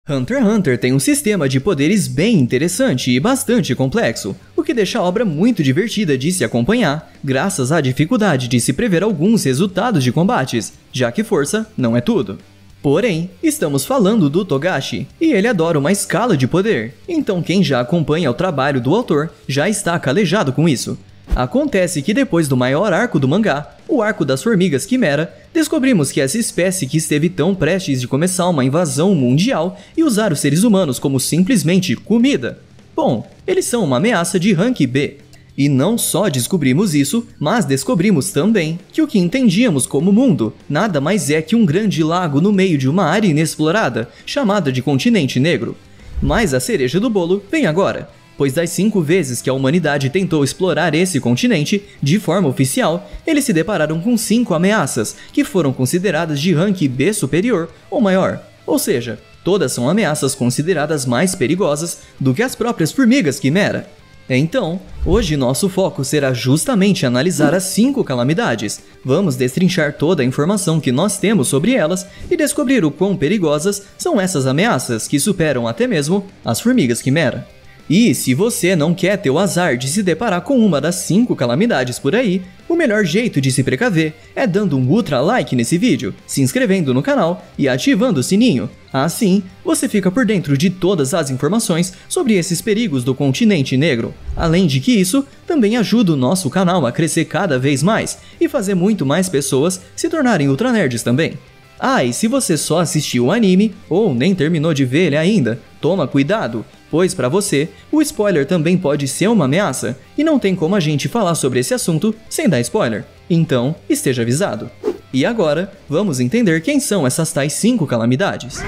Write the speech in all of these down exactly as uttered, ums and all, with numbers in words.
Hunter x Hunter tem um sistema de poderes bem interessante e bastante complexo, o que deixa a obra muito divertida de se acompanhar, graças à dificuldade de se prever alguns resultados de combates, já que força não é tudo. Porém, estamos falando do Togashi, e ele adora uma escala de poder, então quem já acompanha o trabalho do autor já está calejado com isso. Acontece que depois do maior arco do mangá, o arco das formigas quimera, descobrimos que essa espécie que esteve tão prestes de começar uma invasão mundial e usar os seres humanos como simplesmente comida. Bom, eles são uma ameaça de rank B. E não só descobrimos isso, mas descobrimos também que o que entendíamos como mundo nada mais é que um grande lago no meio de uma área inexplorada, chamada de Continente Negro. Mas a cereja do bolo vem agora, pois das cinco vezes que a humanidade tentou explorar esse continente, de forma oficial, eles se depararam com cinco ameaças, que foram consideradas de rank B superior ou maior. Ou seja, todas são ameaças consideradas mais perigosas do que as próprias formigas quimera. Então, hoje nosso foco será justamente analisar as cinco calamidades. Vamos destrinchar toda a informação que nós temos sobre elas e descobrir o quão perigosas são essas ameaças que superam até mesmo as formigas quimera. E se você não quer ter o azar de se deparar com uma das cinco calamidades por aí, o melhor jeito de se precaver é dando um ultra like nesse vídeo, se inscrevendo no canal e ativando o sininho. Assim, você fica por dentro de todas as informações sobre esses perigos do Continente Negro. Além de que isso, também ajuda o nosso canal a crescer cada vez mais e fazer muito mais pessoas se tornarem ultra nerds também. Ah, e se você só assistiu o anime, ou nem terminou de ver ele ainda, toma cuidado, pois para você, o spoiler também pode ser uma ameaça, e não tem como a gente falar sobre esse assunto sem dar spoiler. Então, esteja avisado. E agora, vamos entender quem são essas tais cinco calamidades.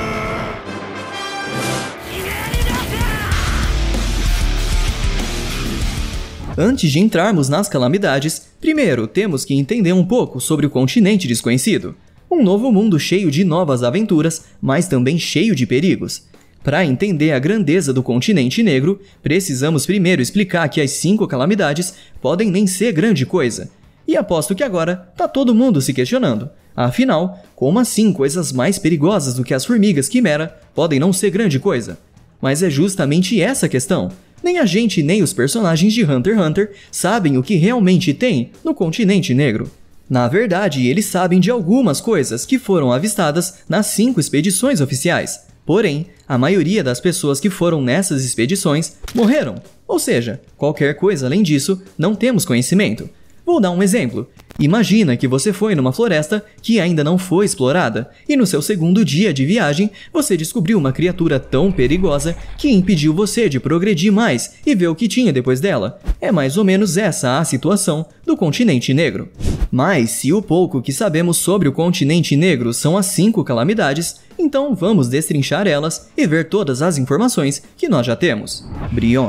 Antes de entrarmos nas calamidades, primeiro temos que entender um pouco sobre o continente desconhecido. Um novo mundo cheio de novas aventuras, mas também cheio de perigos. Para entender a grandeza do Continente Negro, precisamos primeiro explicar que as cinco calamidades podem nem ser grande coisa. E aposto que agora tá todo mundo se questionando. Afinal, como assim coisas mais perigosas do que as formigas quimera podem não ser grande coisa? Mas é justamente essa a questão. Nem a gente nem os personagens de Hunter x Hunter sabem o que realmente tem no Continente Negro. Na verdade, eles sabem de algumas coisas que foram avistadas nas cinco expedições oficiais. Porém, a maioria das pessoas que foram nessas expedições morreram. Ou seja, qualquer coisa além disso, não temos conhecimento. Vou dar um exemplo. Imagina que você foi numa floresta que ainda não foi explorada, e no seu segundo dia de viagem, você descobriu uma criatura tão perigosa que impediu você de progredir mais e ver o que tinha depois dela. É mais ou menos essa a situação do Continente Negro. Mas se o pouco que sabemos sobre o Continente Negro são as cinco calamidades, então vamos destrinchar elas e ver todas as informações que nós já temos. Brionne.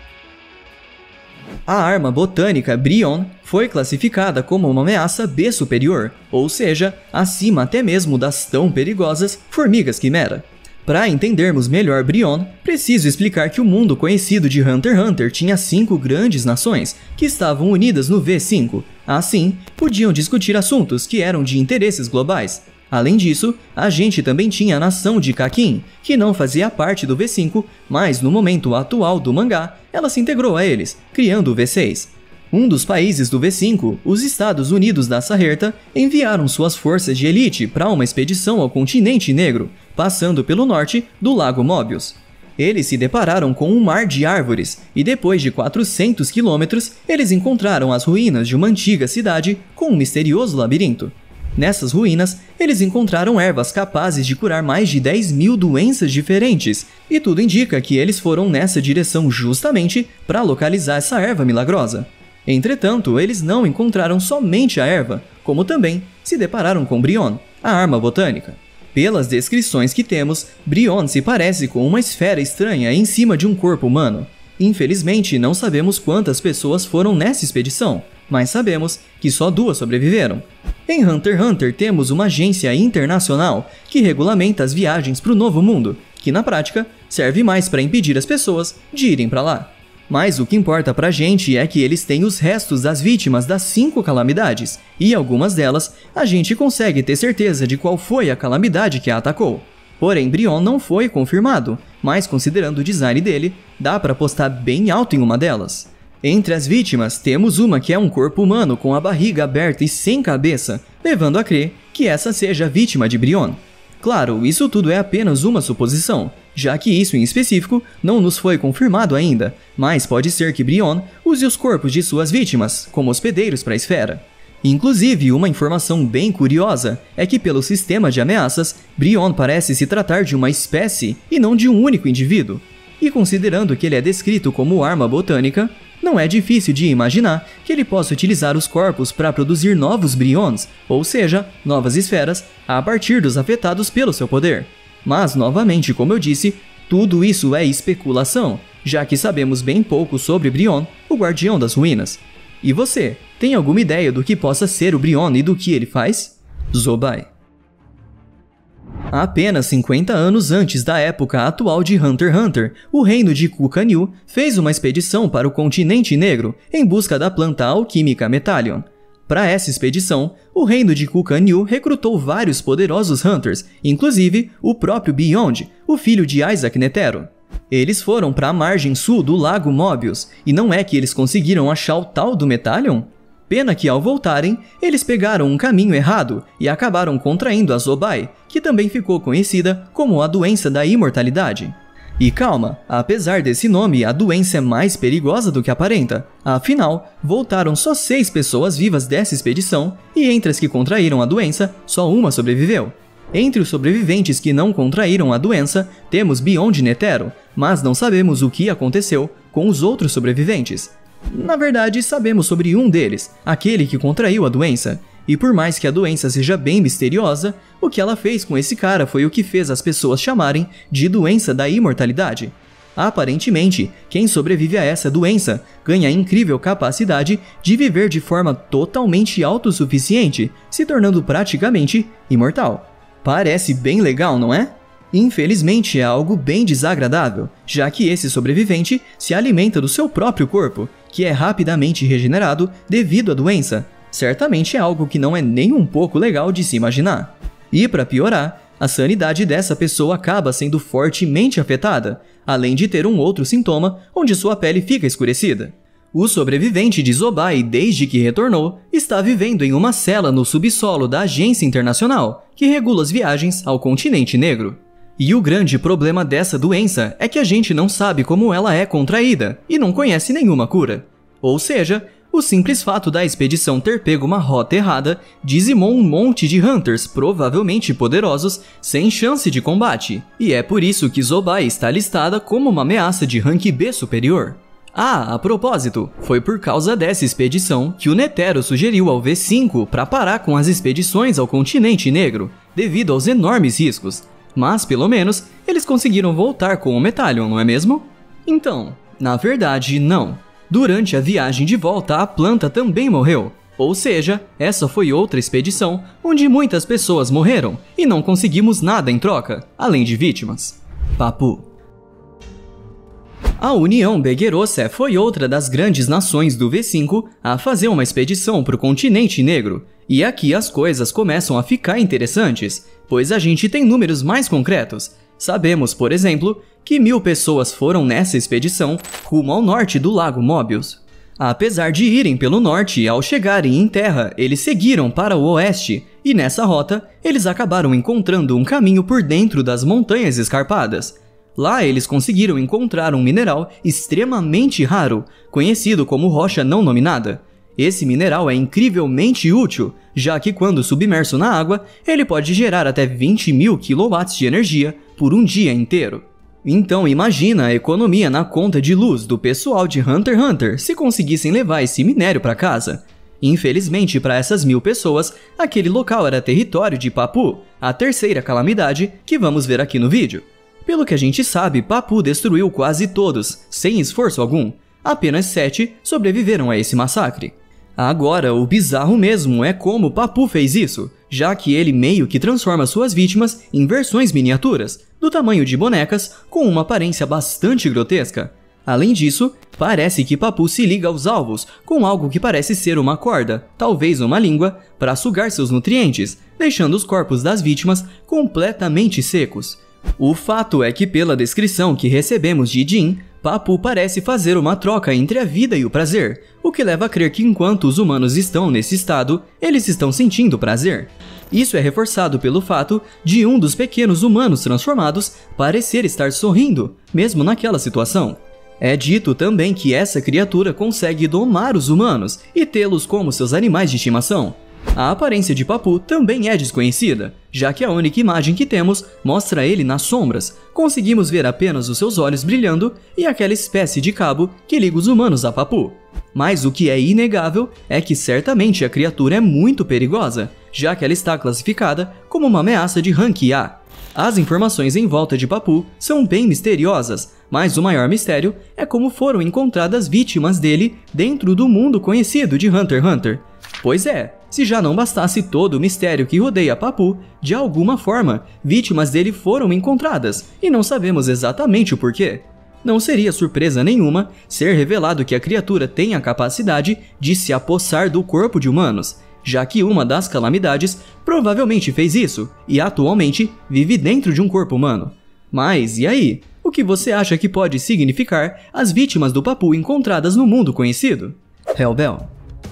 A arma botânica Brionne foi classificada como uma ameaça B superior, ou seja, acima até mesmo das tão perigosas formigas quimera. Para entendermos melhor Brionne, preciso explicar que o mundo conhecido de Hunter x Hunter tinha cinco grandes nações que estavam unidas no V cinco. Assim, podiam discutir assuntos que eram de interesses globais. Além disso, a gente também tinha a nação de Kakin, que não fazia parte do V cinco, mas no momento atual do mangá, ela se integrou a eles, criando o V seis. Um dos países do V cinco, os Estados Unidos da Sarreta, enviaram suas forças de elite para uma expedição ao Continente Negro, passando pelo norte do Lago Mobius. Eles se depararam com um mar de árvores, e depois de quatrocentos quilômetros, eles encontraram as ruínas de uma antiga cidade com um misterioso labirinto. Nessas ruínas, eles encontraram ervas capazes de curar mais de dez mil doenças diferentes, e tudo indica que eles foram nessa direção justamente para localizar essa erva milagrosa. Entretanto, eles não encontraram somente a erva, como também se depararam com Brionne, a arma botânica. Pelas descrições que temos, Brionne se parece com uma esfera estranha em cima de um corpo humano. Infelizmente, não sabemos quantas pessoas foram nessa expedição, mas sabemos que só duas sobreviveram. Em Hunter x Hunter temos uma agência internacional que regulamenta as viagens para o Novo Mundo, que na prática serve mais para impedir as pessoas de irem para lá. Mas o que importa pra gente é que eles têm os restos das vítimas das cinco calamidades, e algumas delas a gente consegue ter certeza de qual foi a calamidade que a atacou. Porém, Brion não foi confirmado, mas considerando o design dele, dá para apostar bem alto em uma delas. Entre as vítimas, temos uma que é um corpo humano com a barriga aberta e sem cabeça, levando a crer que essa seja a vítima de Brion. Claro, isso tudo é apenas uma suposição, já que isso em específico não nos foi confirmado ainda, mas pode ser que Brion use os corpos de suas vítimas como hospedeiros para a esfera. Inclusive, uma informação bem curiosa é que pelo sistema de ameaças, Brion parece se tratar de uma espécie e não de um único indivíduo. E considerando que ele é descrito como arma botânica, não é difícil de imaginar que ele possa utilizar os corpos para produzir novos Brions, ou seja, novas esferas, a partir dos afetados pelo seu poder. Mas, novamente, como eu disse, tudo isso é especulação, já que sabemos bem pouco sobre Brion, o Guardião das Ruínas. E você, tem alguma ideia do que possa ser o Brion e do que ele faz? Zobai. Apenas cinquenta anos antes da época atual de Hunter x Hunter, o reino de Kukan-Yu fez uma expedição para o continente negro em busca da planta alquímica Metallion. Para essa expedição, o reino de Kukan-Yu recrutou vários poderosos Hunters, inclusive o próprio Beyond, o filho de Isaac Netero. Eles foram para a margem sul do lago Mobius, e não é que eles conseguiram achar o tal do Metallion? Pena que ao voltarem, eles pegaram um caminho errado e acabaram contraindo a Zobai, que também ficou conhecida como a doença da imortalidade. E calma, apesar desse nome, a doença é mais perigosa do que aparenta. Afinal, voltaram só seis pessoas vivas dessa expedição, e entre as que contraíram a doença, só uma sobreviveu. Entre os sobreviventes que não contraíram a doença, temos Beyond Netero, mas não sabemos o que aconteceu com os outros sobreviventes. Na verdade, sabemos sobre um deles, aquele que contraiu a doença. E por mais que a doença seja bem misteriosa, o que ela fez com esse cara foi o que fez as pessoas chamarem de doença da imortalidade. Aparentemente, quem sobrevive a essa doença ganha a incrível capacidade de viver de forma totalmente autossuficiente, se tornando praticamente imortal. Parece bem legal, não é? Infelizmente é algo bem desagradável, já que esse sobrevivente se alimenta do seu próprio corpo, que é rapidamente regenerado devido à doença. Certamente é algo que não é nem um pouco legal de se imaginar. E para piorar, a sanidade dessa pessoa acaba sendo fortemente afetada, além de ter um outro sintoma onde sua pele fica escurecida. O sobrevivente de Zobai, desde que retornou, está vivendo em uma cela no subsolo da Agência Internacional, que regula as viagens ao continente negro. E o grande problema dessa doença é que a gente não sabe como ela é contraída e não conhece nenhuma cura. Ou seja, o simples fato da expedição ter pego uma rota errada dizimou um monte de Hunters provavelmente poderosos sem chance de combate, e é por isso que Zobai está listada como uma ameaça de rank B superior. Ah, a propósito, foi por causa dessa expedição que o Netero sugeriu ao V cinco para parar com as expedições ao continente negro, devido aos enormes riscos. Mas, pelo menos, eles conseguiram voltar com o Metallion, não é mesmo? Então, na verdade, não. Durante a viagem de volta, a planta também morreu. Ou seja, essa foi outra expedição onde muitas pessoas morreram e não conseguimos nada em troca, além de vítimas. Papu. A União Beguerossa foi outra das grandes nações do V cinco a fazer uma expedição para o continente negro. E aqui as coisas começam a ficar interessantes, pois a gente tem números mais concretos. Sabemos, por exemplo, que mil pessoas foram nessa expedição rumo ao norte do lago Mobius. Apesar de irem pelo norte, ao chegarem em terra, eles seguiram para o oeste, e nessa rota, eles acabaram encontrando um caminho por dentro das montanhas escarpadas. Lá eles conseguiram encontrar um mineral extremamente raro, conhecido como rocha não nominada. Esse mineral é incrivelmente útil, já que quando submerso na água, ele pode gerar até vinte mil quilowatts de energia por um dia inteiro. Então imagina a economia na conta de luz do pessoal de Hunter x Hunter se conseguissem levar esse minério para casa. Infelizmente para essas mil pessoas, aquele local era território de Papu, a terceira calamidade que vamos ver aqui no vídeo. Pelo que a gente sabe, Papu destruiu quase todos, sem esforço algum. Apenas sete sobreviveram a esse massacre. Agora, o bizarro mesmo é como Papu fez isso, já que ele meio que transforma suas vítimas em versões miniaturas, do tamanho de bonecas, com uma aparência bastante grotesca. Além disso, parece que Papu se liga aos alvos com algo que parece ser uma corda, talvez uma língua, para sugar seus nutrientes, deixando os corpos das vítimas completamente secos. O fato é que pela descrição que recebemos de Jin, Papu parece fazer uma troca entre a vida e o prazer, o que leva a crer que enquanto os humanos estão nesse estado, eles estão sentindo prazer. Isso é reforçado pelo fato de um dos pequenos humanos transformados parecer estar sorrindo, mesmo naquela situação. É dito também que essa criatura consegue domar os humanos e tê-los como seus animais de estimação. A aparência de Papu também é desconhecida, já que a única imagem que temos mostra ele nas sombras. Conseguimos ver apenas os seus olhos brilhando e aquela espécie de cabo que liga os humanos a Papu. Mas o que é inegável é que certamente a criatura é muito perigosa, já que ela está classificada como uma ameaça de rank A. As informações em volta de Papu são bem misteriosas, mas o maior mistério é como foram encontradas vítimas dele dentro do mundo conhecido de Hunter x Hunter. Pois é, se já não bastasse todo o mistério que rodeia Papu, de alguma forma, vítimas dele foram encontradas, e não sabemos exatamente o porquê. Não seria surpresa nenhuma ser revelado que a criatura tem a capacidade de se apossar do corpo de humanos, já que uma das calamidades provavelmente fez isso, e atualmente vive dentro de um corpo humano. Mas e aí? O que você acha que pode significar as vítimas do Papu encontradas no mundo conhecido? Hellbell.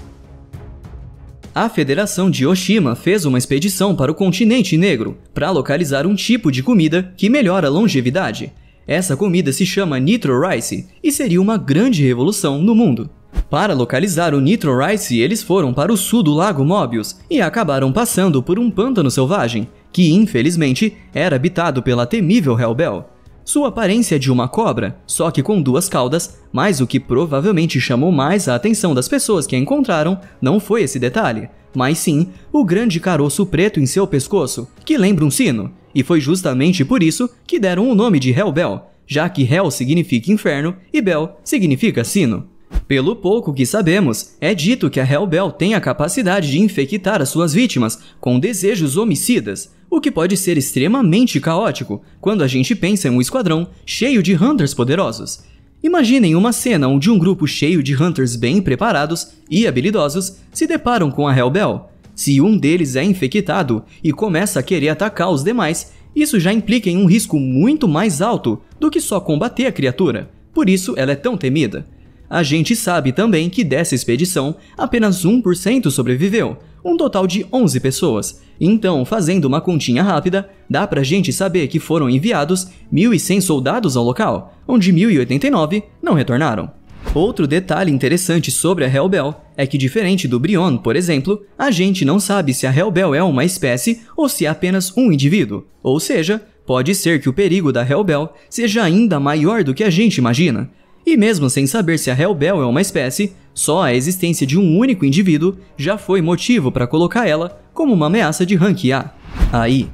A Federação de Oshima fez uma expedição para o continente negro para localizar um tipo de comida que melhora a longevidade. Essa comida se chama Nitro Rice e seria uma grande revolução no mundo. Para localizar o Nitro Rice, eles foram para o sul do Lago Mobius e acabaram passando por um pântano selvagem, que infelizmente era habitado pela temível Hellbell. Sua aparência é de uma cobra, só que com duas caudas, mas o que provavelmente chamou mais a atenção das pessoas que a encontraram não foi esse detalhe, mas sim o grande caroço preto em seu pescoço, que lembra um sino, e foi justamente por isso que deram o nome de Hellbell, já que Hell significa inferno e Bell significa sino. Pelo pouco que sabemos, é dito que a Hellbell tem a capacidade de infectar as suas vítimas com desejos homicidas, o que pode ser extremamente caótico quando a gente pensa em um esquadrão cheio de Hunters poderosos. Imaginem uma cena onde um grupo cheio de Hunters bem preparados e habilidosos se deparam com a Hellbell. Se um deles é infectado e começa a querer atacar os demais, isso já implica em um risco muito mais alto do que só combater a criatura, por isso ela é tão temida. A gente sabe também que dessa expedição, apenas um por cento sobreviveu, um total de onze pessoas. Então, fazendo uma continha rápida, dá pra gente saber que foram enviados mil e cem soldados ao local, onde mil e oitenta e nove não retornaram. Outro detalhe interessante sobre a Hellbell é que, diferente do Brionne, por exemplo, a gente não sabe se a Hellbell é uma espécie ou se é apenas um indivíduo, ou seja, pode ser que o perigo da Hellbell seja ainda maior do que a gente imagina. E mesmo sem saber se a Hellbell é uma espécie, só a existência de um único indivíduo já foi motivo para colocar ela como uma ameaça de rank A. Aí,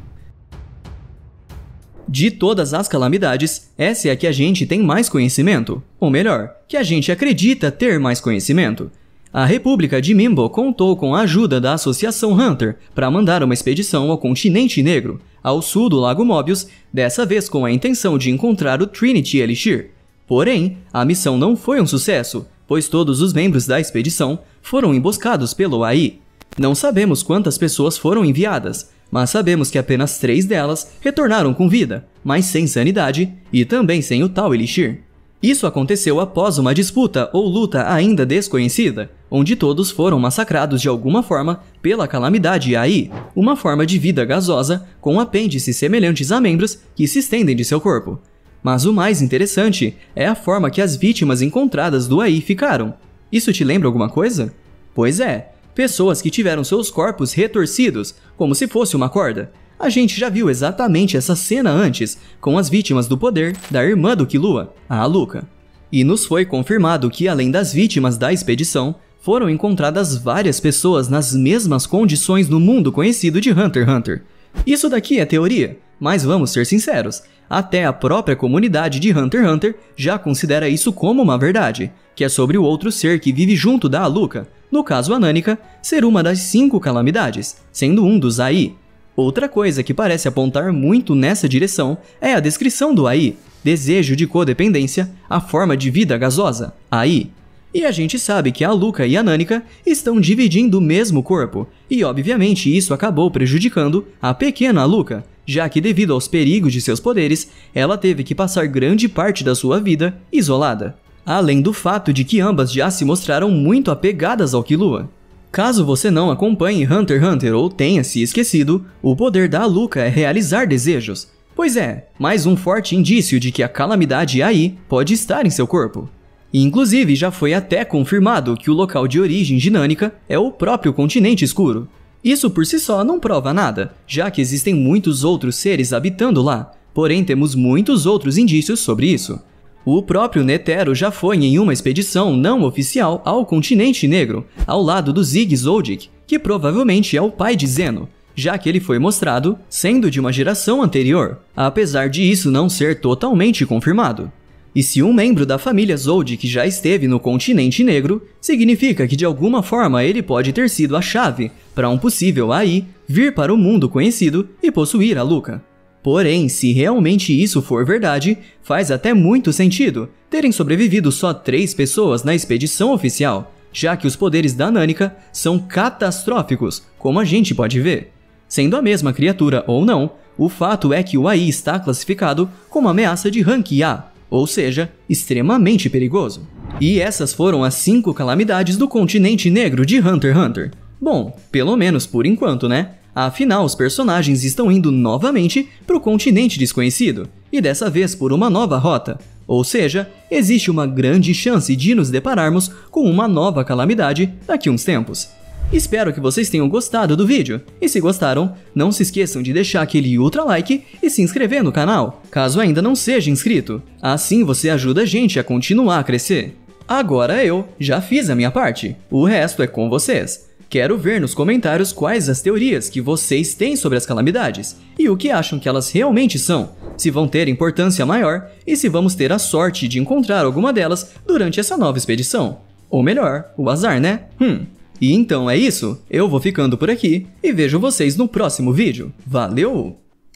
de todas as calamidades, essa é a que a gente tem mais conhecimento, ou melhor, que a gente acredita ter mais conhecimento. A República de Mimbo contou com a ajuda da Associação Hunter para mandar uma expedição ao continente negro, ao sul do Lago Mobius, dessa vez com a intenção de encontrar o Trinity Elixir. Porém, a missão não foi um sucesso, pois todos os membros da expedição foram emboscados pelo A I. Não sabemos quantas pessoas foram enviadas, mas sabemos que apenas três delas retornaram com vida, mas sem sanidade e também sem o tal Elixir. Isso aconteceu após uma disputa ou luta ainda desconhecida, onde todos foram massacrados de alguma forma pela calamidade A I, uma forma de vida gasosa com apêndices semelhantes a membros que se estendem de seu corpo. Mas o mais interessante é a forma que as vítimas encontradas do A I ficaram. Isso te lembra alguma coisa? Pois é, pessoas que tiveram seus corpos retorcidos, como se fosse uma corda. A gente já viu exatamente essa cena antes, com as vítimas do poder da irmã do Killua, a Alluka. E nos foi confirmado que, além das vítimas da expedição, foram encontradas várias pessoas nas mesmas condições no mundo conhecido de Hunter x Hunter. Isso daqui é teoria, mas vamos ser sinceros, até a própria comunidade de Hunter x Hunter já considera isso como uma verdade, que é sobre o outro ser que vive junto da Alluka, no caso a Nanika, ser uma das cinco calamidades, sendo um dos A I. Outra coisa que parece apontar muito nessa direção é a descrição do A I, desejo de codependência, a forma de vida gasosa, A I. E a gente sabe que a Alluka e a Nanika estão dividindo o mesmo corpo, e obviamente isso acabou prejudicando a pequena Alluka, já que devido aos perigos de seus poderes, ela teve que passar grande parte da sua vida isolada. Além do fato de que ambas já se mostraram muito apegadas ao Killua. Caso você não acompanhe Hunter x Hunter ou tenha se esquecido, o poder da Alluka é realizar desejos. Pois é, mais um forte indício de que a calamidade Ai pode estar em seu corpo. Inclusive, já foi até confirmado que o local de origem de Nanika é o próprio continente escuro. Isso por si só não prova nada, já que existem muitos outros seres habitando lá, porém temos muitos outros indícios sobre isso. O próprio Netero já foi em uma expedição não oficial ao continente negro, ao lado do Zig Zoldyck, que provavelmente é o pai de Zeno, já que ele foi mostrado sendo de uma geração anterior, apesar de isso não ser totalmente confirmado. E se um membro da família Zoldyck já esteve no continente negro, significa que de alguma forma ele pode ter sido a chave para um possível Ai vir para o mundo conhecido e possuir a Alluka. Porém, se realmente isso for verdade, faz até muito sentido terem sobrevivido só três pessoas na expedição oficial, já que os poderes da Nanika são catastróficos, como a gente pode ver. Sendo a mesma criatura ou não, o fato é que o Ai está classificado como ameaça de rank A, ou seja, extremamente perigoso. E essas foram as cinco calamidades do continente negro de Hunter x Hunter. Bom, pelo menos por enquanto, né? Afinal, os personagens estão indo novamente para o continente desconhecido, e dessa vez por uma nova rota. Ou seja, existe uma grande chance de nos depararmos com uma nova calamidade daqui a uns tempos. Espero que vocês tenham gostado do vídeo, e se gostaram, não se esqueçam de deixar aquele ultra like e se inscrever no canal, caso ainda não seja inscrito. Assim você ajuda a gente a continuar a crescer. Agora eu já fiz a minha parte, o resto é com vocês. Quero ver nos comentários quais as teorias que vocês têm sobre as calamidades, e o que acham que elas realmente são, se vão ter importância maior e se vamos ter a sorte de encontrar alguma delas durante essa nova expedição. Ou melhor, o azar, né? Hum... E então é isso, eu vou ficando por aqui e vejo vocês no próximo vídeo. Valeu!